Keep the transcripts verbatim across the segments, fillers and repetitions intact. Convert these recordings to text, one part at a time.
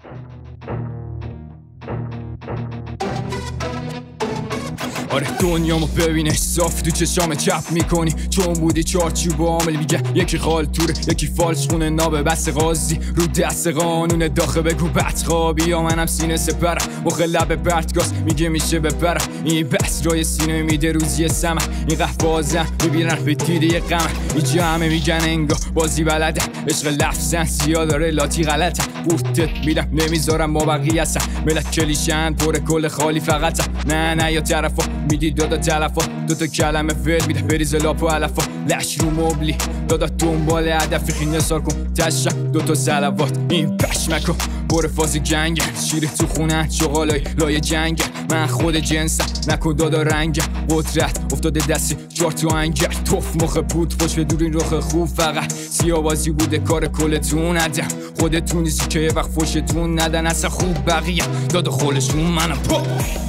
آره دنیامو ببینه صاف تو چشام چپ میکنی چون بودی چارچوب عامل میگه یکی خالتوره یکی فالس خونه نابه بس قاضی رو دست قانون داخل بگو بدخوابی یا منم سینه سپرم مخه لب برتگاز میگه میشه بپرم این بس رای سینه میده روزی سمه این قفازم میبینن به دیده یه قمه اینجا همه میگن انگا بازی بلده عشق لفظن سیاه داره لاتی غلطه بورتت میدم نمیذارم ما بقیه هستن ملت کلیشن پر کل خالی فقط نه نه یا طرفا میدی دادا تلفا دوتا کلمه فعل میده بریز لاپ و علفا لش رو مبلی دادا دنبال هدف خینه سار کن تشم دوتا سلوات این پشمکو بره فاز جنگه شیر تو خونه شغالای لای جنگه من خود جنسم نکن دادا رنگه قدرت افتاده دستی چار تو انگر توف مخ پود فش به دورین رخ خوب فقط سیابازی بوده کار کلتون ندم خودتون نیستی که یه وقت فشتون ندن اصلا خوب بقیه دادا خولشون منم پا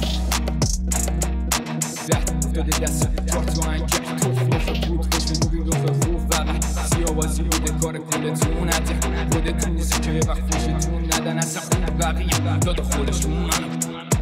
افتاده دستی چار تو انگر توف مخ پود فش به دورین رخ خوب فقط سیابازی بوده کار کلتون ندم خودتون نیستی که یه وقت فشتون ندن اصلا خوب بقیه دادا خولشون منم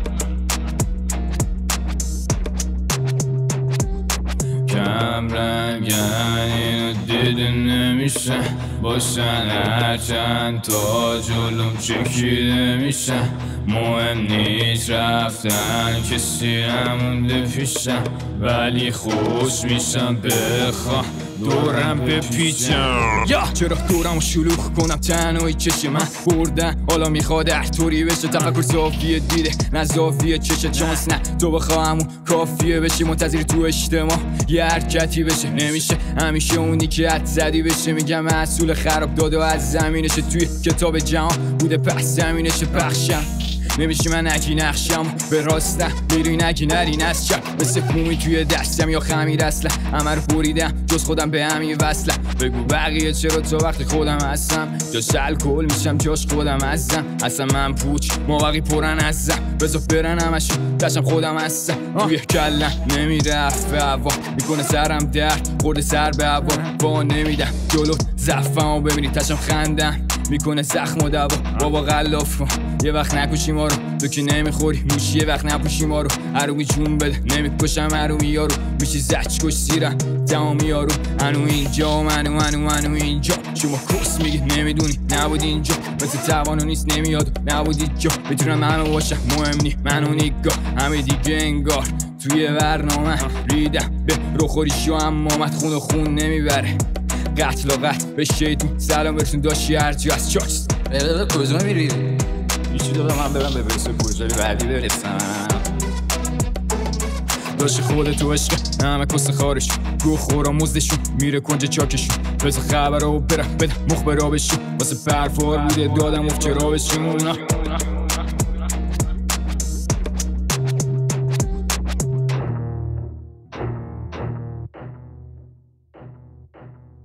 کم رنگن اینو دیده نمیشن باشن هرچند تا جلوم چکیده میشن مهم نیست رفتن کسی نمونده پیشم ولی خوش میشم بخوام دورم بپیچم یا چرا دورم رو شلوغ کنم تنهایی چش من بردن حالا میخواد هر طوری بشه تفکر صافیه دیده نه صافیه چشه چانس نه تو بخواهمون کافیه بشه منتظری تو اجتماع یه حرکتی بشه نمیشه همیشه اونی که حد زدی بشه میگم محصول خراب داده و از زمینشه توی کتاب جهان بوده پس زمینشه پخشم نمیشی من نگی نقشم به راستم میری نگی نری نسچم مثل کومی توی دستم یا خمیر اصلا همه رو بریدم جز خودم به همین وصلم بگو بقیه چرا تا وقتی خودم هستم جاش الکل میشم جاش خودم هستم اصلا من پوچ مابقی پرن هستم بذار برن همشون تشم خودم هستم توی کلم نمیره حرف هوا میکنه سرم درد خورده سر به هوا با نمیدم جلو زفم و ببینی تشم خندم میکنه زخم و دوا بابا غلاف کن یه وقت نکشی ما رو تو که نمیخوری موشی یه وقت نپوشی ما رو عرومی جون بده نمیکشم عرومی یارو میشی زچ کش سیرم تمامی یارو انو اینجا منو منو منو اینجا شما کس میگی نمیدونی نبودی اینجا مثل توانا نیست نمیاد نبودی جا بتونم منو باشم مهم نی منو نگاه همه دیگه انگار توی برنامه ریدم به رو خوریشو اما مت خون و خون نمیبره قتل و قتل به شیطون سلام برسون داشتی هرچی از چاکس کجا میری؟ ایشو دادم من برم به برسه کجایی بعدی برسم داشتی خودتو عشقه همه کس خارش گو خورا مزدشون میره کنج چاکشون بذار خبر رو برم بده مخبرا بشون واسه پرفار بوده دادم افت چرا بشون